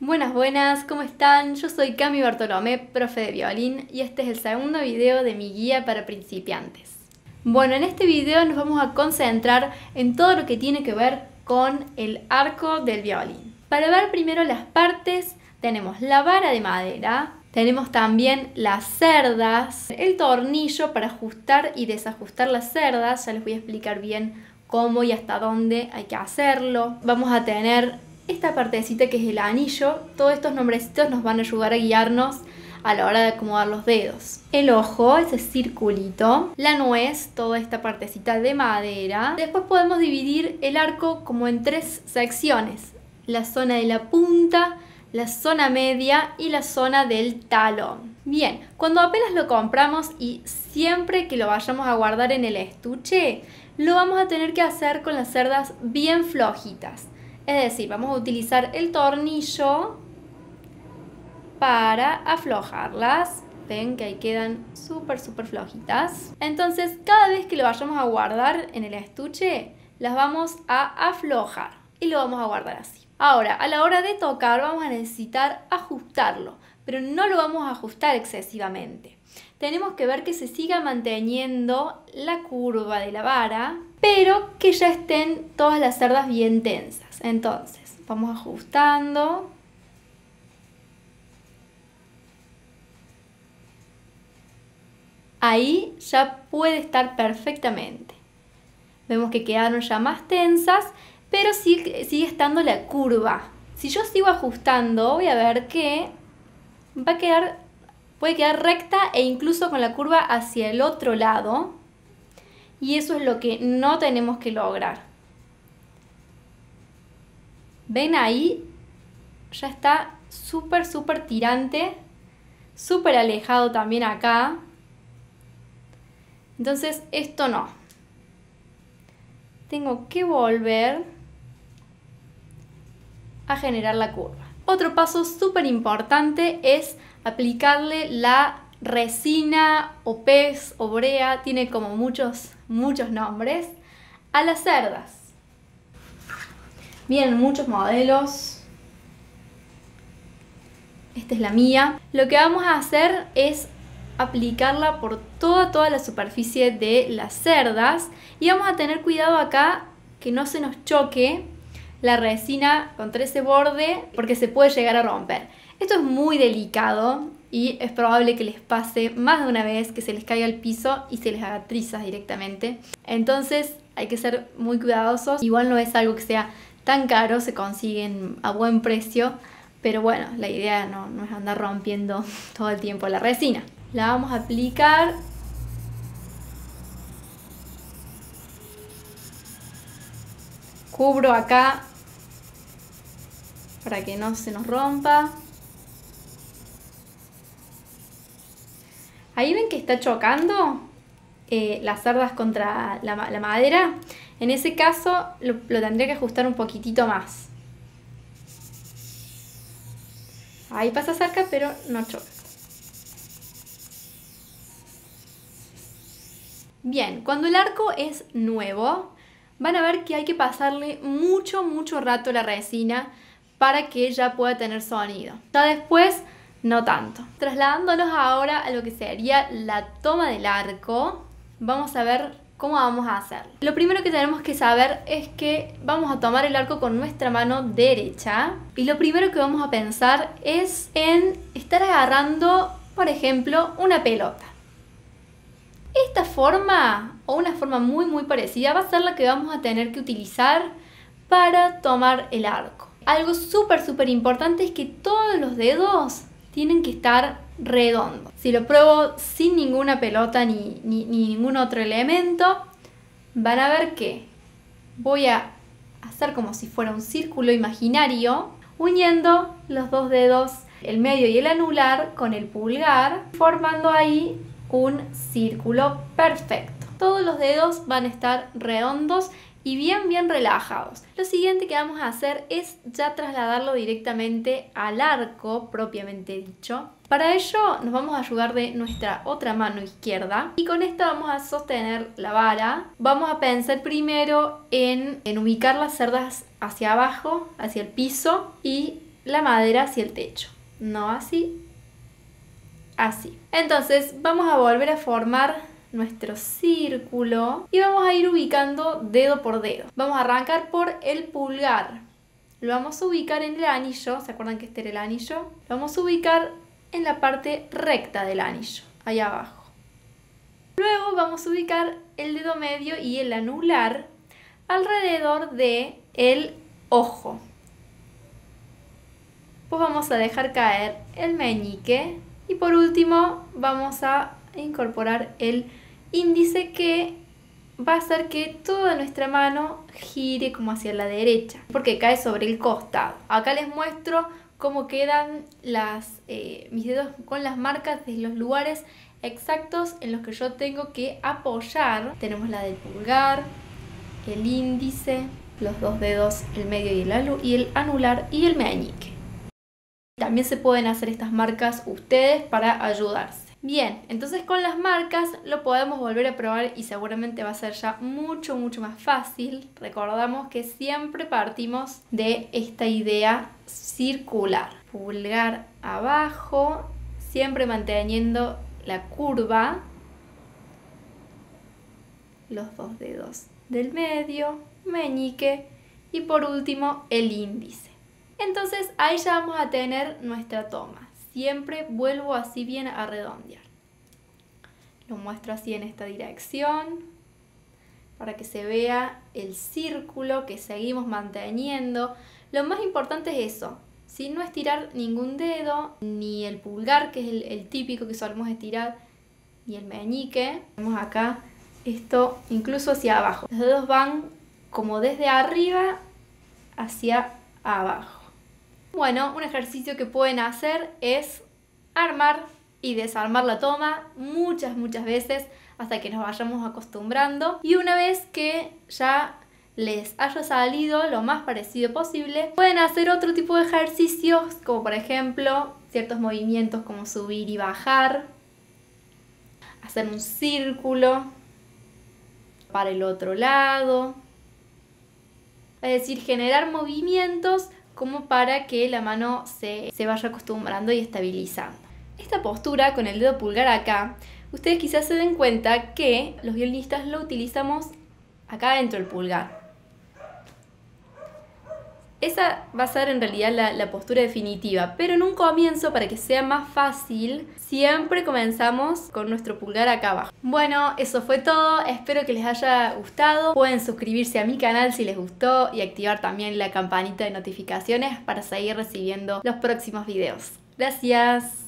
Buenas, buenas, ¿cómo están? Yo soy Cami Bartolomé, profe de violín, y este es el segundo video de mi guía para principiantes. Bueno, en este video nos vamos a concentrar en todo lo que tiene que ver con el arco del violín. Para ver primero las partes, tenemos la vara de madera, tenemos también las cerdas, el tornillo para ajustar y desajustar las cerdas, ya les voy a explicar bien cómo y hasta dónde hay que hacerlo. Vamos a tener esta partecita que es el anillo. Todos estos nombrecitos nos van a ayudar a guiarnos a la hora de acomodar los dedos. El ojo, ese circulito. La nuez, toda esta partecita de madera. Después podemos dividir el arco como en tres secciones. La zona de la punta, la zona media y la zona del talón. Bien, cuando apenas lo compramos y siempre que lo vayamos a guardar en el estuche, lo vamos a tener que hacer con las cerdas bien flojitas. Es decir, vamos a utilizar el tornillo para aflojarlas. Ven que ahí quedan súper flojitas. Entonces, cada vez que lo vayamos a guardar en el estuche, las vamos a aflojar y lo vamos a guardar así. Ahora, a la hora de tocar vamos a necesitar ajustarlo, pero no lo vamos a ajustar excesivamente. Tenemos que ver que se siga manteniendo la curva de la vara, pero que ya estén todas las cerdas bien tensas. Entonces, vamos ajustando. Ahí ya puede estar perfectamente. Vemos que quedaron ya más tensas, pero sigue estando la curva. Si yo sigo ajustando, voy a ver que puede quedar recta e incluso con la curva hacia el otro lado. Y eso es lo que no tenemos que lograr. ¿Ven ahí? Ya está súper tirante, súper alejado también acá. Entonces esto no. Tengo que volver a generar la curva. Otro paso súper importante es aplicarle la resina o pez o brea, tiene como muchos nombres, a las cerdas. Vienen muchos modelos. Esta es la mía. Lo que vamos a hacer es aplicarla por toda la superficie de las cerdas y vamos a tener cuidado acá que no se nos choque la resina contra ese borde porque se puede llegar a romper. Esto es muy delicado y es probable que les pase más de una vez, que se les caiga al piso y se les haga trizas directamente. Entonces hay que ser muy cuidadosos. Igual no es algo que sea tan caro, se consiguen a buen precio, pero bueno, la idea no es andar rompiendo todo el tiempo la resina. La vamos a aplicar. Cubro acá para que no se nos rompa. Ahí ven que está chocando las cerdas contra la madera. En ese caso lo tendré que ajustar un poquitito más. Ahí pasa cerca, pero no choca. Bien, cuando el arco es nuevo, van a ver que hay que pasarle mucho rato la resina para que ya pueda tener sonido. Ya después, no tanto. Trasladándonos ahora a lo que sería la toma del arco, vamos a ver cómo vamos a hacerlo. Lo primero que tenemos que saber es que vamos a tomar el arco con nuestra mano derecha y lo primero que vamos a pensar es en estar agarrando, por ejemplo, una pelota. Esta forma o una forma muy parecida va a ser la que vamos a tener que utilizar para tomar el arco. Algo súper importante es que todos los dedos tienen que estar redondos. Si lo pruebo sin ninguna pelota ni ningún otro elemento, van a ver que voy a hacer como si fuera un círculo imaginario, uniendo los dos dedos, el medio y el anular, con el pulgar, formando ahí un círculo perfecto. Todos los dedos van a estar redondos y bien relajados. Lo siguiente que vamos a hacer es ya trasladarlo directamente al arco propiamente dicho. Para ello nos vamos a ayudar de nuestra otra mano izquierda y con esta vamos a sostener la vara. Vamos a pensar primero en ubicar las cerdas hacia abajo, hacia el piso, y la madera hacia el techo. No así, así. Entonces vamos a volver a formar nuestro círculo y vamos a ir ubicando dedo por dedo. Vamos a arrancar por el pulgar. Lo vamos a ubicar en el anillo. ¿Se acuerdan que este era el anillo? Lo vamos a ubicar en la parte recta del anillo, ahí abajo. Luego vamos a ubicar el dedo medio y el anular alrededor de el ojo. Pues vamos a dejar caer el meñique y por último vamos a incorporar el índice, que va a hacer que toda nuestra mano gire como hacia la derecha porque cae sobre el costado. Acá les muestro cómo quedan mis dedos con las marcas de los lugares exactos en los que yo tengo que apoyar. Tenemos la del pulgar, el índice, los dos dedos, el medio y el anular y el meñique. También se pueden hacer estas marcas ustedes para ayudarse. Bien, entonces con las marcas lo podemos volver a probar y seguramente va a ser ya mucho más fácil. Recordamos que siempre partimos de esta idea circular. Pulgar abajo, siempre manteniendo la curva. Los dos dedos del medio, meñique y por último el índice. Entonces ahí ya vamos a tener nuestra toma. Siempre vuelvo así bien a redondear. Lo muestro así en esta dirección para que se vea el círculo que seguimos manteniendo. Lo más importante es eso, sin no estirar ningún dedo, ni el pulgar, que es el típico que solemos estirar, ni el meñique. Vemos acá esto incluso hacia abajo. Los dedos van como desde arriba hacia abajo. Bueno, un ejercicio que pueden hacer es armar y desarmar la toma muchas veces hasta que nos vayamos acostumbrando. Y una vez que ya les haya salido lo más parecido posible, pueden hacer otro tipo de ejercicios, como por ejemplo ciertos movimientos como subir y bajar, hacer un círculo para el otro lado. Es decir, generar movimientos como para que la mano se vaya acostumbrando y estabilizando. Esta postura con el dedo pulgar acá, ustedes quizás se den cuenta que los violinistas lo utilizamos acá dentro del pulgar. Esa va a ser en realidad la postura definitiva, pero en un comienzo, para que sea más fácil, siempre comenzamos con nuestro pulgar acá abajo. Bueno, eso fue todo, espero que les haya gustado. Pueden suscribirse a mi canal si les gustó y activar también la campanita de notificaciones para seguir recibiendo los próximos videos. Gracias.